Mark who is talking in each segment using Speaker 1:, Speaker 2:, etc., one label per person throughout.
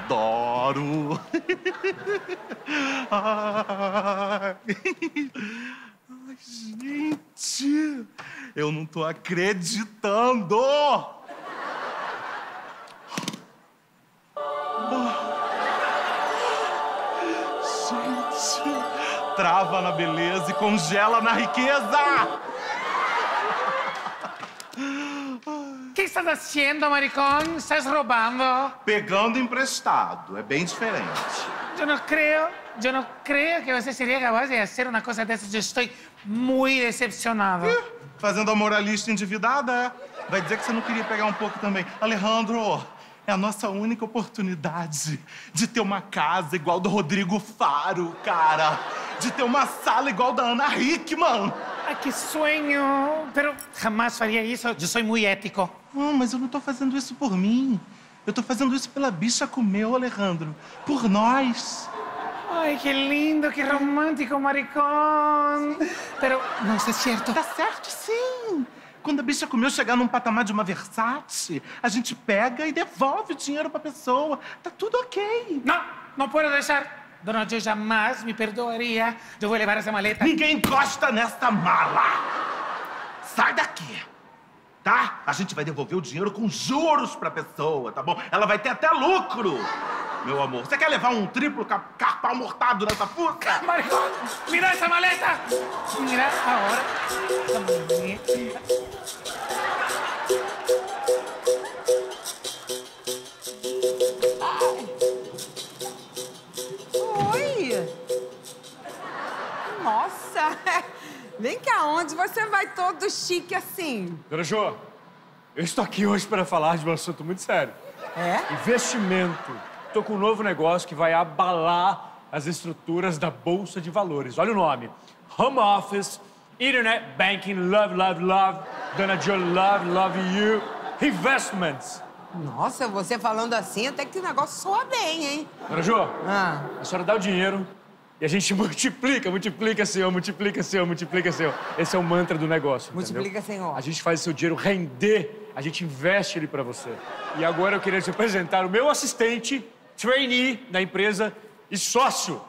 Speaker 1: adoro. Ai, gente, eu não tô acreditando. Gente, trava na beleza e congela na riqueza.
Speaker 2: ¿Qué estás haciendo, maricón? ¿Estás robando?
Speaker 1: Pegando emprestado, é bem diferente.
Speaker 2: Yo no creo que você seria capaz de hacer una cosa de esas. Yo estoy muy decepcionado.
Speaker 1: Fazendo a moralista endividada, é? Vai dizer que você não queria pegar um pouco também. Alejandro, é a nossa única oportunidade de ter uma casa igual do Rodrigo Faro, cara. De ter uma sala igual da Ana Hickman.
Speaker 2: Ai, que sonho! Pero jamás faria isso. Eu sou muito ético.
Speaker 1: Não, mas eu não tô fazendo isso por mim. Eu tô fazendo isso pela bicha com o meu, Alejandro. Por nós.
Speaker 2: Ai, que lindo, que romântico, maricón. Pero não está certo.
Speaker 1: Tá certo, sim. Quando a bicha comeu chegar num patamar de uma Versace, a gente pega e devolve o dinheiro pra pessoa. Tá tudo ok.
Speaker 2: Não, não posso deixar. Dona Jo jamais me perdoaria. Eu vou levar essa maleta.
Speaker 1: Ninguém encosta nessa mala. Sai daqui. Tá? A gente vai devolver o dinheiro com juros pra pessoa, tá bom? Ela vai ter até lucro. Meu amor, você quer levar um triplo carpal mortado nessa fuça?
Speaker 2: Maricón, mira essa maleta. Mira agora essa maleta.
Speaker 3: Oi! Nossa! Vem cá, onde você vai todo chique assim?
Speaker 4: Dona Jo, eu estou aqui hoje para falar de um assunto muito sério.
Speaker 3: É?
Speaker 4: Investimento. Estou com um novo negócio que vai abalar as estruturas da Bolsa de Valores. Olha o nome. Home Office, Internet Banking, love, love, love. Dona Jo, love, love you. Investments.
Speaker 3: Nossa, você falando assim, até que o negócio soa bem, hein?
Speaker 4: Dona Jo,
Speaker 3: Ah.
Speaker 4: a senhora dá o dinheiro e a gente multiplica, multiplica, senhor, multiplica, senhor, multiplica, senhor. Esse é o mantra do negócio,
Speaker 3: Multiplica,
Speaker 4: entendeu?
Speaker 3: senhor.
Speaker 4: A gente faz o seu dinheiro render, a gente investe ele pra você. E agora eu queria te apresentar o meu assistente, trainee da empresa e sócio.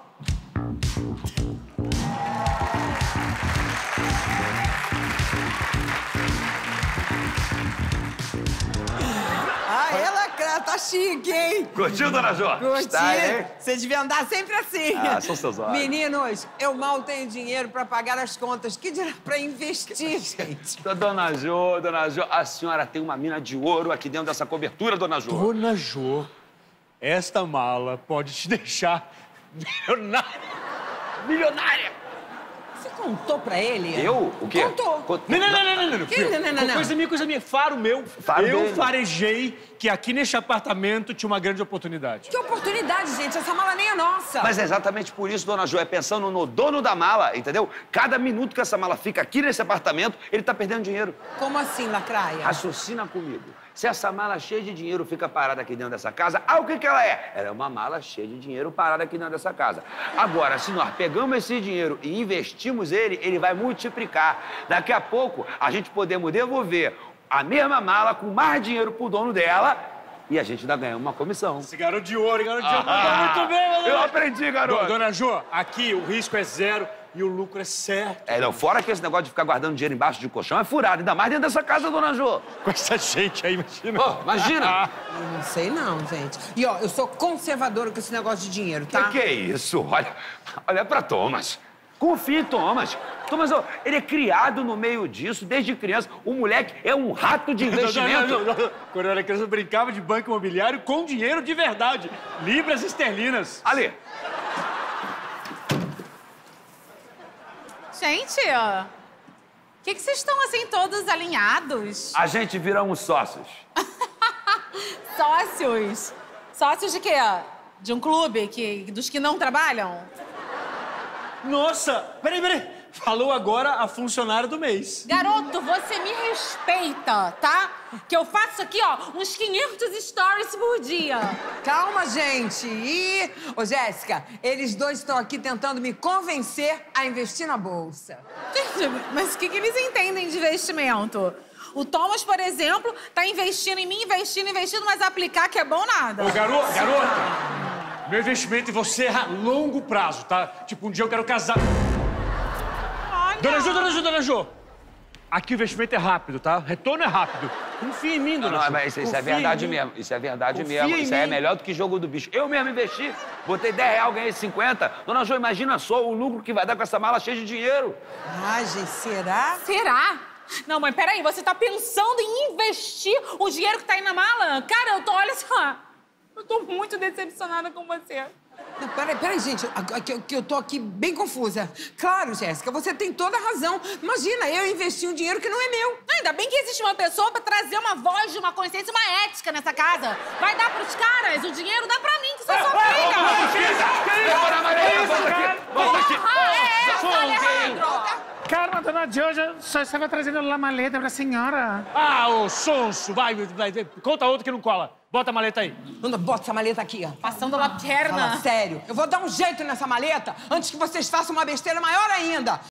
Speaker 3: Ah, ela tá chique, hein?
Speaker 5: Curtiu, Dona Jo?
Speaker 3: Curti.
Speaker 5: Está, hein?
Speaker 3: Você devia andar sempre assim.
Speaker 5: Ah, são seus olhos.
Speaker 3: Meninos, eu mal tenho dinheiro pra pagar as contas. Que dirá pra investir, gente?
Speaker 5: Dona Jo, a senhora tem uma mina de ouro aqui dentro dessa cobertura, Dona Jo.
Speaker 4: Dona Jo, esta mala pode te deixar milionária.
Speaker 5: Milionária!
Speaker 3: Você contou pra ele?
Speaker 5: Eu? O quê?
Speaker 3: Contou.
Speaker 4: Não.
Speaker 3: Que não?
Speaker 4: Coisa minha. Faro meu.
Speaker 5: Faro
Speaker 4: eu
Speaker 5: dele.
Speaker 4: farejei que aqui neste apartamento tinha uma grande oportunidade.
Speaker 3: Que oportunidade, gente. Essa mala nem é nossa.
Speaker 5: Mas é exatamente por isso, Dona Jo, é pensando no dono da mala, entendeu? Cada minuto que essa mala fica aqui nesse apartamento, ele tá perdendo dinheiro.
Speaker 3: Como assim, lacraia?
Speaker 5: Raciocina comigo. Se essa mala cheia de dinheiro fica parada aqui dentro dessa casa, o que ela é? Ela é uma mala cheia de dinheiro parada aqui dentro dessa casa. Agora, se nós pegamos esse dinheiro e investimos ele, ele vai multiplicar. Daqui a pouco, a gente podemos devolver a mesma mala com mais dinheiro pro dono dela e a gente ainda ganha uma comissão.
Speaker 4: Esse garoto de ouro, mandou muito bem, mandou
Speaker 5: Eu
Speaker 4: bem.
Speaker 5: aprendi, garoto.
Speaker 4: Dona Jo, aqui o risco é zero e o lucro é certo.
Speaker 5: É, não, fora que esse negócio de ficar guardando dinheiro embaixo de colchão é furado, ainda mais dentro dessa casa, Dona Jo.
Speaker 4: Com essa gente aí, imagina.
Speaker 5: Ô, imagina.
Speaker 3: Eu não sei não, gente. E ó, eu sou conservadora com esse negócio de dinheiro, tá?
Speaker 5: Que é isso? Olha pra Thomas. Confia em Thomas. Thomas, ó, ele é criado no meio disso desde criança. O moleque é um rato de investimento.
Speaker 4: Não. Quando eu era criança, eu brincava de banco imobiliário com dinheiro de verdade. Libras esterlinas.
Speaker 5: Ali.
Speaker 6: Gente, o que vocês estão assim todos alinhados?
Speaker 5: A gente viramos sócios.
Speaker 6: Sócios? Sócios de quê? De um clube dos que não trabalham?
Speaker 4: Nossa, peraí. Falou agora a funcionária do mês.
Speaker 6: Garoto, você me respeita, tá? Que eu faço aqui, ó, uns 500 stories por dia.
Speaker 3: Calma, gente. Ô, Jéssica, eles dois estão aqui tentando me convencer a investir na bolsa.
Speaker 6: Gente, mas o que eles entendem de investimento? O Thomas, por exemplo, tá investindo em mim, investindo, mas aplicar que é bom nada.
Speaker 4: Ô, garota, meu investimento em você é a longo prazo, tá? Tipo, um dia eu quero casar.
Speaker 6: Olha.
Speaker 4: Dona Jo. Aqui o investimento é rápido, tá? Retorno é rápido. Confia em mim, dona Jo.
Speaker 5: Mas isso é verdade mesmo. Isso é verdade mesmo. Isso aí é melhor do que jogo do bicho. Eu mesmo investi. Botei R$10, ganhei 50. Dona Jo, imagina só o lucro que vai dar com essa mala cheia de dinheiro.
Speaker 3: Ai, gente, será?
Speaker 6: Será? Não, mas peraí, você tá pensando em investir o dinheiro que tá aí na mala? Cara, olha só, eu tô muito decepcionada com você.
Speaker 3: Não, peraí, gente, que eu tô aqui bem confusa. Claro, Jéssica, você tem toda a razão. Imagina, eu investi um dinheiro que não é meu.
Speaker 6: Ainda bem que existe uma pessoa pra trazer uma voz, uma consciência, uma ética nessa casa. Vai dar pros caras, o dinheiro dá pra mim, que sou sua filha.
Speaker 5: Dona Maria, volta aqui.
Speaker 6: Alejandro!
Speaker 2: Calma, dona Joja, só estava trazendo a maleta pra senhora.
Speaker 4: Ah, ô sonso, vai, conta outro que não cola. Bota a maleta aí.
Speaker 3: Anda, bota essa maleta aqui, ó.
Speaker 6: Passando a perna.
Speaker 3: Fala sério. Eu vou dar um jeito nessa maleta antes que vocês façam uma besteira maior ainda.